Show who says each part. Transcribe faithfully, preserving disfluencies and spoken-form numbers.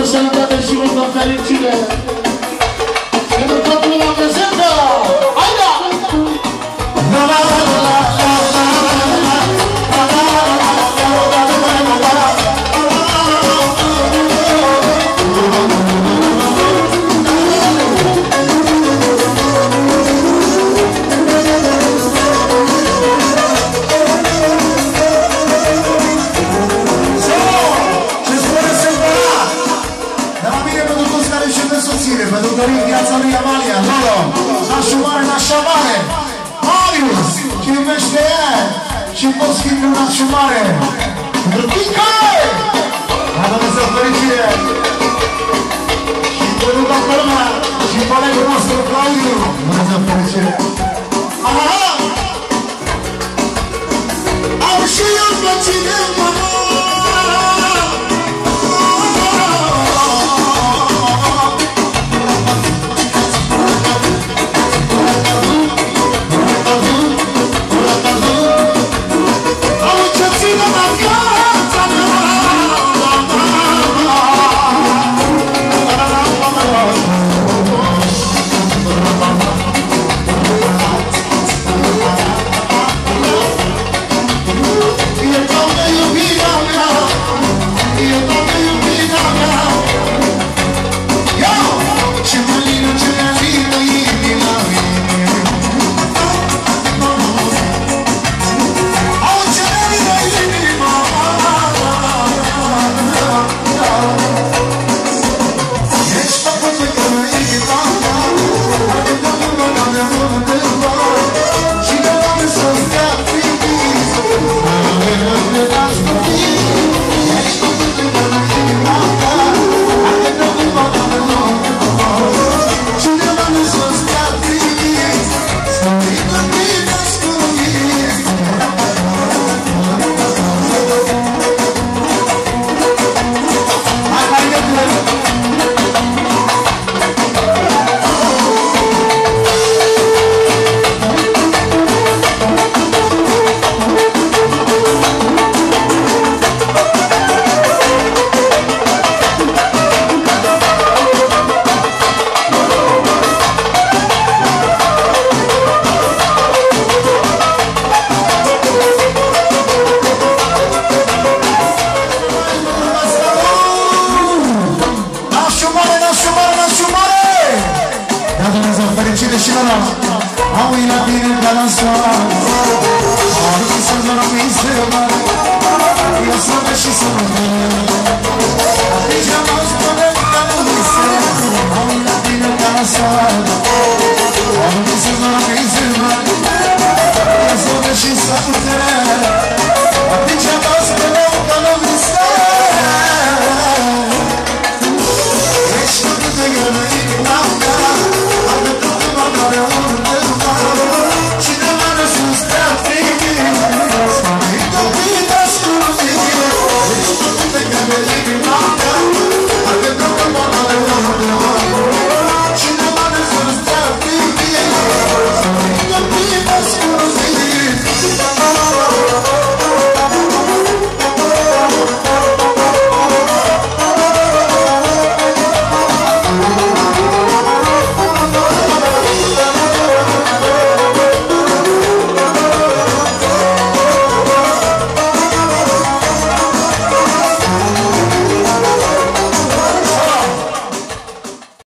Speaker 1: multă sănătate și multă fericire. Pentru toată lumea prezentă. Haida!
Speaker 2: Pentru dorim viața lui Amalia, Lolo, nașul mare, nașa mare, Marius, ce iubește ea și poți fi un nașul mare. Râpică! La Dumnezeu fericire! Și pentru toată lumea, și colegul nostru, Claudiu, Dumnezeu fericire! Aha! Am și eu plăcine, mama! Am uitat bine ca la soare, am uitat să-mi dormi să mă, eu să mă și să mă